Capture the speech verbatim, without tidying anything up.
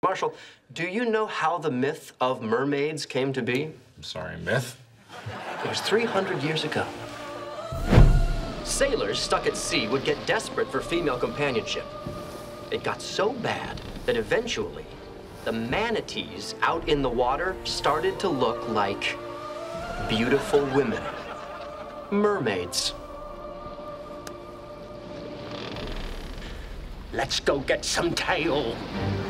Marshall, do you know how the myth of mermaids came to be? I'm sorry, myth? It was three hundred years ago. Sailors stuck at sea would get desperate for female companionship. It got so bad that eventually the manatees out in the water started to look like beautiful women. Mermaids. Let's go get some tail.